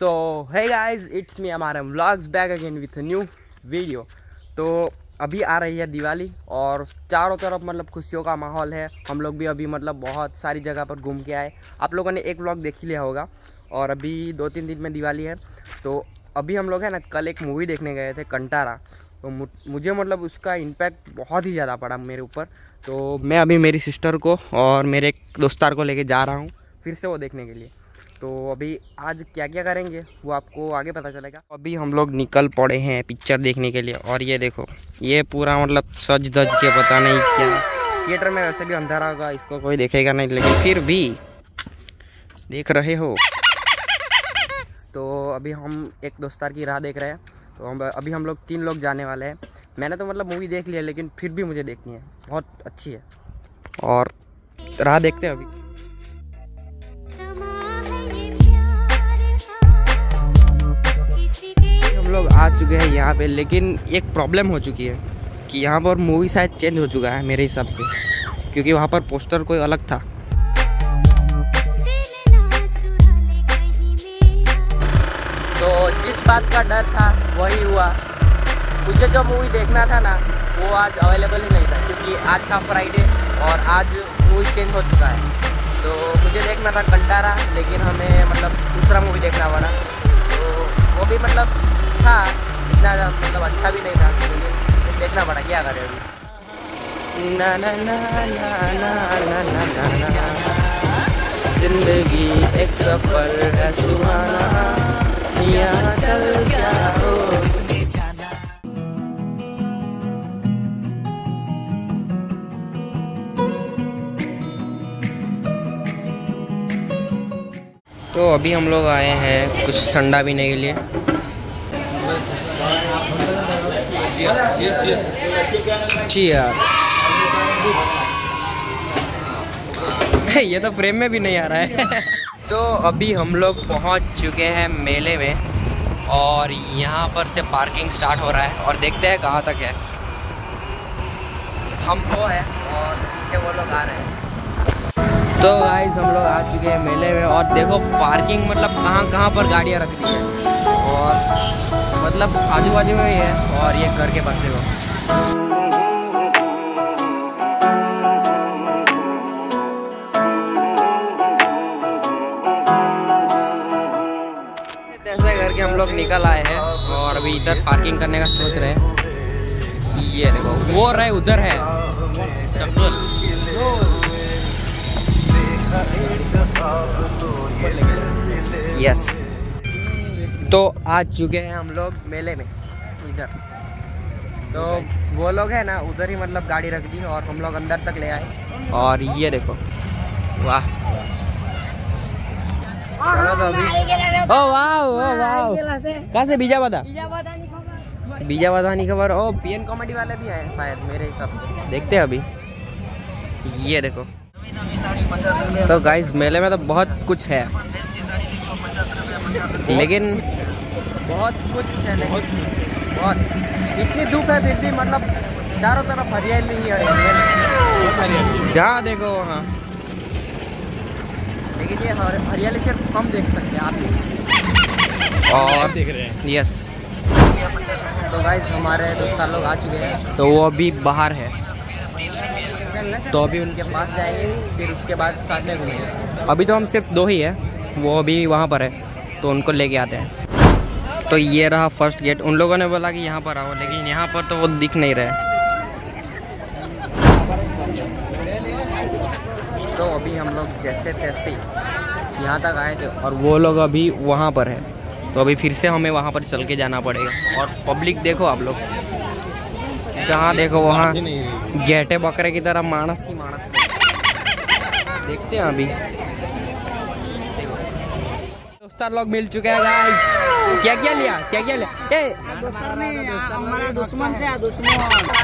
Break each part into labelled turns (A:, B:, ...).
A: So hey guys, it's me हमारा vlogs back again with new video. तो अभी आ रही है दिवाली और चारों तरफ मतलब खुशियों का माहौल है। हम लोग भी अभी मतलब बहुत सारी जगह पर घूम के आए। आप लोगों ने एक व्लॉग देख ही लिया होगा और अभी 2-3 दिन में दिवाली है। तो अभी हम लोग है ना, कल एक मूवी देखने गए थे कंटारा। तो मुझे मतलब उसका इम्पैक्ट बहुत ही ज़्यादा पड़ा मेरे ऊपर। तो मैं अभी मेरी सिस्टर को और मेरे एक दोस्तार को लेके जा रहा हूँ फिर से वो देखने के लिए। तो अभी आज क्या क्या करेंगे वो आपको आगे पता चलेगा। अभी हम लोग निकल पड़े हैं पिक्चर देखने के लिए और ये देखो, ये पूरा मतलब सज धज के पता नहीं क्या। थिएटर में वैसे भी अंधारा होगा, इसको कोई देखेगा नहीं, लेकिन फिर भी देख रहे हो। तो अभी हम एक दोस्तार की राह देख रहे हैं। तो अभी हम लोग 3 लोग जाने वाले हैं। मैंने तो मतलब मूवी देख लिया, लेकिन फिर भी मुझे देखनी है, बहुत अच्छी है और राह देखते हैं अभी। हम लोग आ चुके हैं यहाँ पे, लेकिन एक प्रॉब्लम हो चुकी है कि यहाँ पर मूवी शायद चेंज हो चुका है मेरे हिसाब से, क्योंकि वहाँ पर पोस्टर कोई अलग था। तो जिस बात का डर था वही हुआ। मुझे जो मूवी देखना था ना, वो आज अवेलेबल ही नहीं था, क्योंकि आज था फ्राइडे और आज मूवी चेंज हो चुका है। तो मुझे देखना था कंटारा, लेकिन हमें मतलब दूसरा मूवी देखना पड़ा। तो वो भी मतलब था, इतना मतलब अच्छा भी नहीं था, लेकिन देखना पड़ा, क्या करें अभी। ना ना ना ना ना ना ना ना, जिंदगी एक सफर है सुहाना, यहाँ कल क्या हो। तो अभी हम लोग आए हैं कुछ ठंडा पीने के लिए। चीयर्स। ये तो फ्रेम में भी नहीं आ रहा है। तो अभी हम लोग पहुंच चुके हैं मेले में और यहाँ पर से पार्किंग स्टार्ट हो रहा है और देखते हैं कहाँ तक है। हम वो है और पीछे वो लोग आ रहे हैं। तो गाइस, हम लोग आ चुके हैं मेले में और देखो पार्किंग मतलब कहाँ पर गाड़ियाँ रख दी है और मतलब आजू बाजू में ही है। और ये घर के पास देखो, ऐसे घर के हम लोग निकल आए हैं और अभी इधर पार्किंग करने का सोच रहे हैं। ये देखो वो रहे, उधर है चप्पल। यस, तो आ चुके हैं हम लोग मेले में इधर। तो वो लोग है ना, उधर ही मतलब गाड़ी रख दी और हम लोग अंदर तक ले आए। और ये देखो, वाह, चलो तो अभी। ओ वाह, कहाँ से? बीजा नहीं खबर। ओ पीएन कॉमेडी वाले भी आए शायद मेरे हिसाब से, देखते हैं अभी। ये देखो, तो गाइस मेले में तो बहुत कुछ है, लेकिन बहुत कुछ है, लेकिन बहुत इतनी धूप है फिर भी मतलब चारों तरफ हरियाली ही हरियाली, जहाँ देखो वहाँ। लेकिन ये हरियाली सिर्फ हम देख सकते हैं, आप भी और देख रहे हैं। यस, तो गाइस हमारे दोस्त लोग आ चुके हैं, तो वो अभी बाहर है, तो अभी उनके पास जाएंगे, फिर उसके बाद साथ में घूमेंगे। अभी तो हम सिर्फ 2 ही है, वो अभी वहाँ पर है, तो उनको लेके आते हैं। तो ये रहा फर्स्ट गेट। उन लोगों ने बोला कि यहाँ पर आओ, लेकिन यहाँ पर तो वो दिख नहीं रहे। तो अभी हम लोग जैसे तैसे यहाँ तक आए थे और वो लोग अभी वहाँ पर है, तो अभी फिर से हमें वहाँ पर चल के जाना पड़ेगा। और पब्लिक देखो आप लोग, जहाँ देखो वहाँ गेटे बकरे की तरह मानस ही मानस। देखते हैं अभी। दोस्तार लोग मिल चुके हैं गाइस। क्या लिया? ए दोस्तार नहीं, हमारा दुश्मन से दुश्मन।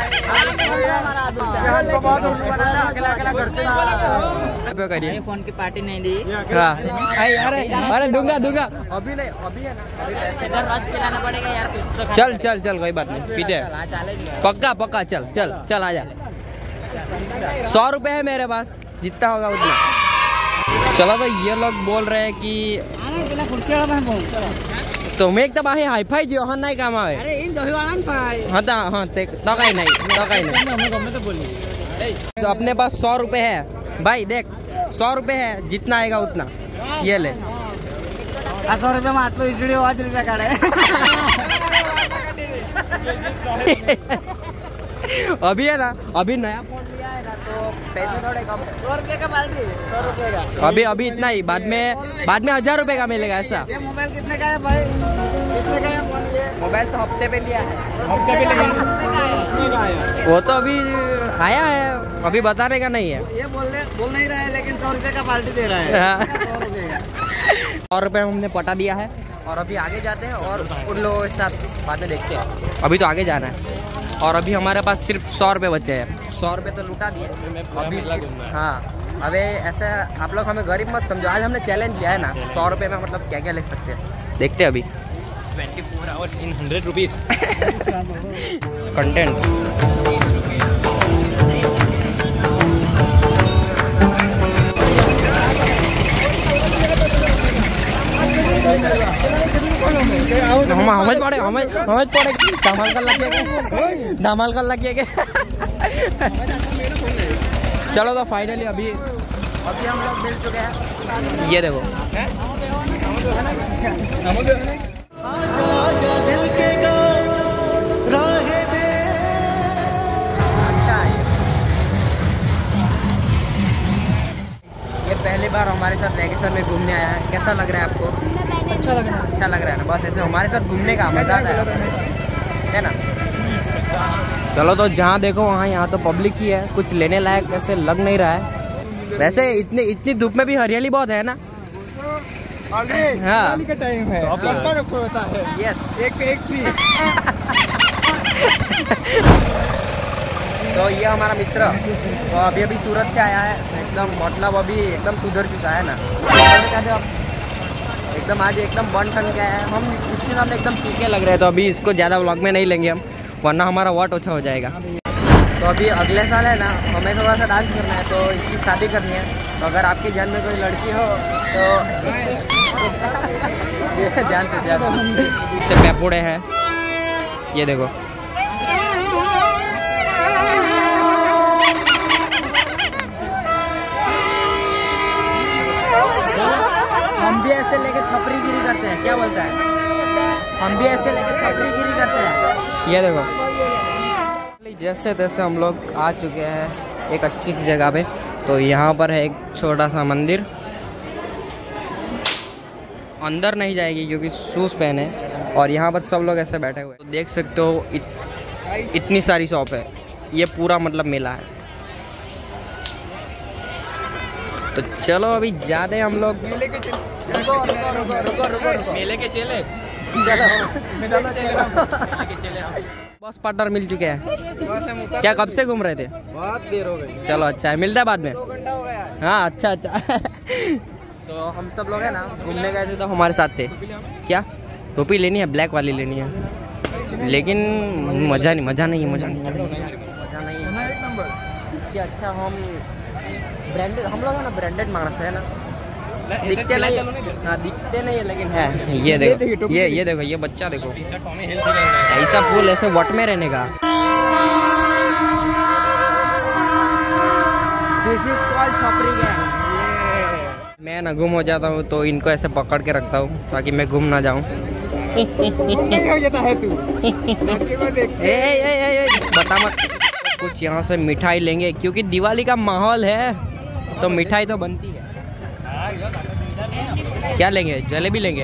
A: करिए फोन की पार्टी नहीं दी। हाँ, अरे दूंगा अभी नहीं, अभी है ना, रस पिलाना पड़ेगा यार। चल कोई बात नहीं, पीते हैं पक्का। चल आजा। 100 रुपए है मेरे पास, जितना होगा उतना। चलो, तो ये लोग बोल रहे हैं कि तुम्हें एकदम आहे हाईफाई जो हन नहीं काम है।
B: अरे इन दहीवाला भाई।
A: हाँ ते तो कहीं नहीं
B: तो बोलिए।
A: तो अपने पास 100 रुपए है भाई, देख 100 रुपए है, जितना आएगा उतना ये ले।
B: 100 रुपये में 8 इसलिए 5 रुपये काढ़े।
A: अभी है ना, अभी नया फोन लिया है ना तो पैसे थोड़े कम।
B: 100 रुपये का बाल्टी, 100 रुपये का।
A: अभी इतना ही, बाद में 1000 रुपए का मिलेगा ऐसा।
B: ये मोबाइल कितने का है भाई? कितने का है फोन ये?
A: मोबाइल तो हफ्ते पे लिया है।
B: हफ्ते पे लिया है?
A: वो तो अभी आया है, अभी बताने का नहीं है।
B: ये बोल नहीं रहा है, लेकिन 100 रुपये का बाल्टी दे रहा है।
A: 100 रुपये हमने पटा दिया है और अभी आगे जाते हैं और उन लोगों के साथ बातें देखते हैं। अभी तो आगे जाना है और अभी हमारे पास सिर्फ 100 रुपये बचे हैं। 100 रुपये तो लुटा दिए अभी। हाँ अबे ऐसा आप लोग हमें गरीब मत समझो, आज हमने चैलेंज लिया है ना, 100 रुपये में मतलब क्या क्या ले सकते हैं देखते हैं अभी।
C: 24 hours in 100 rupees
A: कंटेंट। हमें पड़े धमाल कर लगे। चलो तो फाइनली अभी हम लोग मिल चुके हैं, ये देखो। ये पहली बार हमारे साथ रेगिस्तान में घूमने आया है, कैसा लग रहा है आपको? अच्छा लग रहा है ना, बस ऐसे हमारे साथ घूमने का मजा आता है ना। चलो तो जहाँ देखो वहाँ, यहाँ तो पब्लिक ही है, कुछ लेने लायक ऐसे लग नहीं रहा है। वैसे इतनी धूप में भी हरियाली बहुत है ना। हाँ
B: का टाइम है,
A: यस
B: एक फ्री।
A: तो ये हमारा मित्र तो अभी सूरत से आया है, एकदम मतलब अभी एकदम सुधर चुका है ना। एकदम आज एकदम बन ठन गया है, हम इसके सामने एकदम टीके लग रहे हैं। तो अभी इसको ज़्यादा व्लॉग में नहीं लेंगे हम, वरना हमारा वाट अच्छा हो जाएगा। तो अभी अगले साल है ना, हमें थोड़ा सा डांस करना है, तो इसकी शादी करनी है। तो अगर आपके जान में कोई लड़की हो तो ध्यान से इससे पैपुड़े हैं, ये देखो। हम भी ऐसे लेके छपरी गिरी करते हैं, क्या बोलता है? हम भी ऐसे लेके छपरी गिरी करते हैं, ये देखो। जैसे तैसे हम लोग आ चुके हैं एक अच्छी सी जगह पे। तो यहाँ पर है एक छोटा सा मंदिर, अंदर नहीं जाएगी क्योंकि शूज़ पहने, और यहाँ पर सब लोग ऐसे बैठे हुए। तो देख सकते हो इतनी सारी शॉप है, ये पूरा मतलब मेला है। तो चलो अभी जाते हैं हम लोग मेले के चले। बस पार्टनर मिल चुके हैं। क्या कब से घूम रहे थे?
B: बहुत देर हो गई।
A: चलो अच्छा है, मिलता है बाद में।
B: 2 घंटा हो गया।
A: हाँ अच्छा। तो हम सब लोग है ना घूमने गए थे, तो हमारे साथ थे। क्या टोपी लेनी है? ब्लैक वाली लेनी है, लेकिन मज़ा नहीं है। इससे अच्छा हम ब्रांडेड, हम लोग है ना ब्रांडेड मानस है ना, दिखते नहीं। हाँ दिखते नहीं है लेकिन है। ये देखो, ये देखो, ये बच्चा देखो, ऐसा फूल ऐसे वट में रहने का। दिस इज कॉल्ड छपरी गैंग। मैं ना गुम हो जाता हूँ तो इनको ऐसे पकड़ के रखता हूँ ताकि मैं गुम ना जाऊँ।
B: हो जाता है तू।
A: बता मत। कुछ यहाँ से मिठाई लेंगे क्योंकि दिवाली का माहौल है, तो मिठाई तो बनती है। क्या लेंगे? जलेबी लेंगे।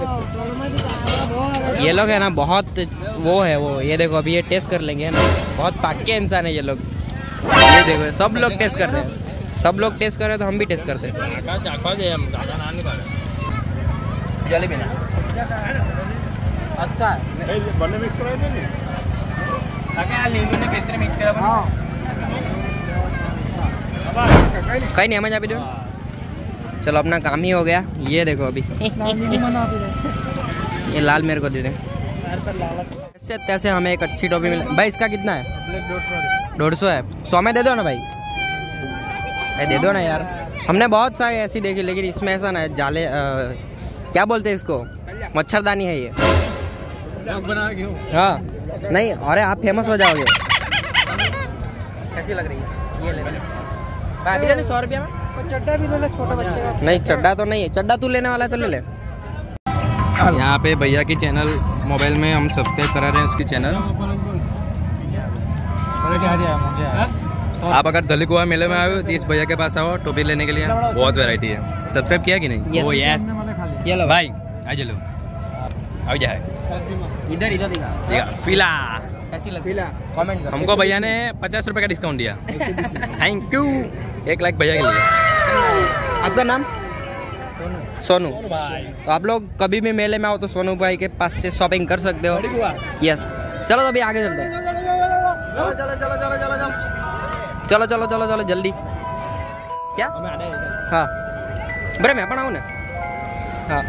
A: ये लोग है ना बहुत वो है वो, ये देखो अभी ये टेस्ट कर लेंगे, है ना, बहुत पक्के इंसान है ये लोग। ये देखो सब लोग टेस्ट कर रहे हैं, सब लोग टेस्ट कर रहे हैं, तो हम भी टेस्ट करते हैं। जलेबी ना अच्छा कहीं नहीं हमें जा भी दो। चलो अपना काम ही हो गया। ये देखो अभी ये लाल मेरे को दे दें। ऐसे तैसे हमें एक अच्छी टोपी मिल। भाई इसका कितना है? 150 है। 100 में दे दो ना भाई, दे दो ना यार। हमने बहुत सारी ऐसी देखी, लेकिन इसमें ऐसा ना है, जाले क्या बोलते हैं इसको? मच्छरदानी है ये।
C: बना के
A: हाँ नहीं, अरे आप फेमस हो जाओगे। कैसी लग रही है? ये ले 100 रुपया में।
B: चड्डा भी ले, छोटा बच्चे का।
A: नहीं चड्डा तो नहीं है, चड्डा तू लेने वाला है तो ले ले।
C: यहाँ पे भैया की चैनल मोबाइल में हम सब्सक्राइब करा रहे हैं उसकी चैनल। आप अगर दली कुआ मेले में आए हो तो इस भैया के पास आओ टोपी लेने के लिए, बहुत वैरायटी है। सब्सक्राइब किया कि नहीं?
A: Yes.
C: Oh, yes.
A: ये लो
C: भाई आ चलो आओ जाए
A: इधर इधर दिखा।
C: फिला
A: कैसी लगी? कमेंट कर।
C: हमको भैया ने 50 रुपए का डिस्काउंट दिया। Thank you. 1 लाख भैया के लिए।
A: आपका नाम? सोनू। तो आप लोग कभी भी मेले में आओ तो सोनू भाई के पास से शॉपिंग कर सकते हो। यस चलो तो अभी आगे चलते हैं। चलो चलो चलो चलो चलो चलो चलो चलो चलो चलो जल्दी। क्या? हाँ बरे मैं अपना हूँ ना। हाँ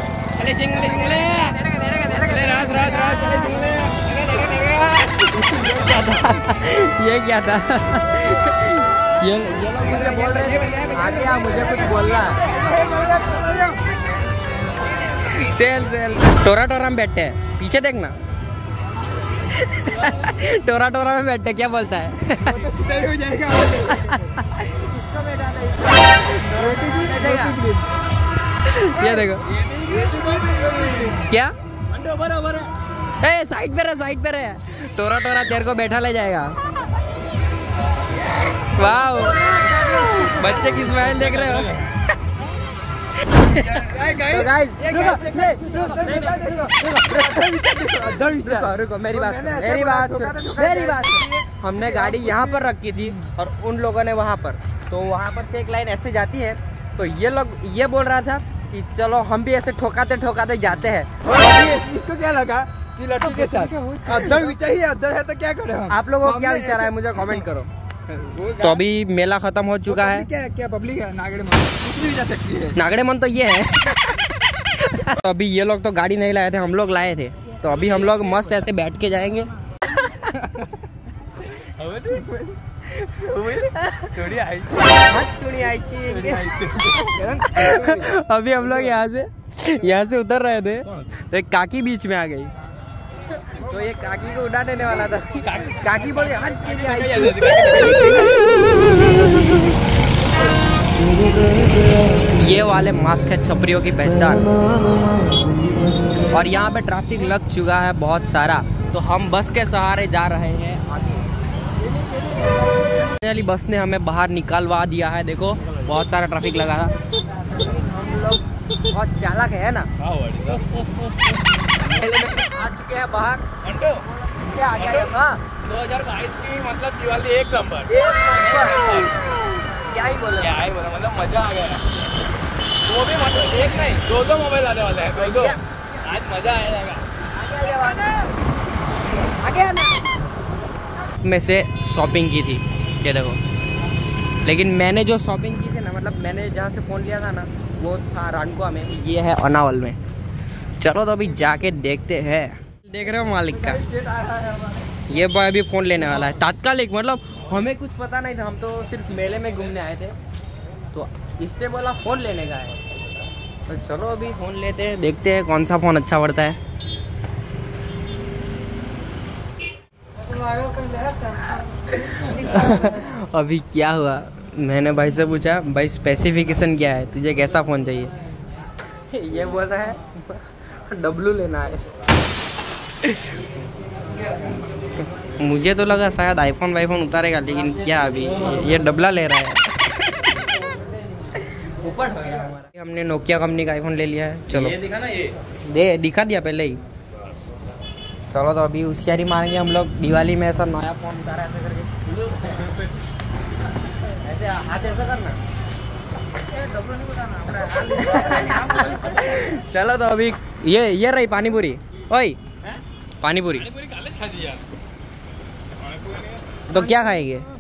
A: ये क्या था? ये लोग मुझे बोल रहे थे आगे आ, मुझे कुछ बोलना है। सेल टोरा टोरा में बैठे हैं, पीछे देखना। टोरा टोरा में बैठे क्या बोलता है? ये देखो क्या साइड पे रहे टोरा टोरा तेरे को बैठा ले जाएगा। वाह बच्चे की स्माइल देख रहे हो? रुको मेरी बात हमने गाड़ी यहाँ पर रखी थी और उन लोगों ने वहाँ पर, तो वहाँ पर से एक लाइन ऐसे जाती है, तो ये लोग ये बोल रहा था कि चलो हम भी ऐसे ठोकाते ठोकाते जाते हैं।
B: इसको क्या लगा कि लड़की के साथ अदर भी चाहिए, अदर है तो क्या करें हम?
A: आप लोगों को क्या विचार है मुझे कमेंट करो। तो अभी मेला खत्म हो चुका है।
B: क्या पब्लिक है? नागड़े मन भी जा सकती है।
A: नागड़े मन तो ये है। तो अभी ये लोग तो गाड़ी नहीं लाए थे, हम लोग लाए थे। तो अभी हम लोग मस्त ऐसे बैठ के जाएंगे। अभी हम लोग यहाँ से उतर रहे थे तो एक काकी बीच में आ गई, तो ये काकी को उड़ा देने वाला था। काकी बोल ये वाले मास्क है छपरियों की पहचान। और यहाँ पे ट्रैफिक लग चुका है बहुत सारा, तो हम बस के सहारे जा रहे हैं आगे। वाली बस ने हमें बाहर निकालवा दिया है, देखो बहुत सारा ट्रैफिक लगा था। हम लोग बहुत चालाक है ना। आ चुके हैं बाहर। क्या आ गया? हाँ
C: 2022 की मतलब दिवाली एक नंबर।
A: क्या ही बोला
C: मतलब मजा आ गया। वो भी मतलब एक नहीं 2 मोबाइल आने वाले हैं। आज मजा आएगा।
A: आगे आना। में से शॉपिंग की थी ये देखो, लेकिन मैंने जो शॉपिंग की थी ना, मतलब मैंने जहाँ से फ़ोन लिया था ना वो था रानकुआ में, ये है अनावल में। चलो तो अभी जाके देखते हैं। देख रहे हो मालिक का ये बॉय अभी फ़ोन लेने वाला है तात्कालिक। मतलब हमें कुछ पता नहीं था, हम तो सिर्फ मेले में घूमने आए थे, तो इसने बोला फ़ोन लेने का है। तो चलो अभी फ़ोन लेते हैं, देखते हैं कौन सा फ़ोन अच्छा पड़ता है। अभी क्या हुआ, मैंने भाई से पूछा भाई स्पेसिफिकेशन क्या है, तुझे कैसा फ़ोन चाहिए? ये बोल रहा है डब्लू लेना है। मुझे तो लगा शायद आईफोन वाईफोन उतारेगा, लेकिन क्या अभी ये डबला ले रहा है। ऊपर हो गया हमारा। हमने नोकिया कंपनी का आईफोन ले लिया है। चलो
C: ये दिखा ना, ये
A: दिखा दिया पहले ही। चलो तो अभी होशियारी मारेंगे हम लोग, दिवाली में ऐसा नया फोन उतारा ऐसे करके। ऐसे हाथ ऐसा करना। चलो तो अभी ये रही पानीपुरी। ओए पानीपुरी तो क्या खाएंगे?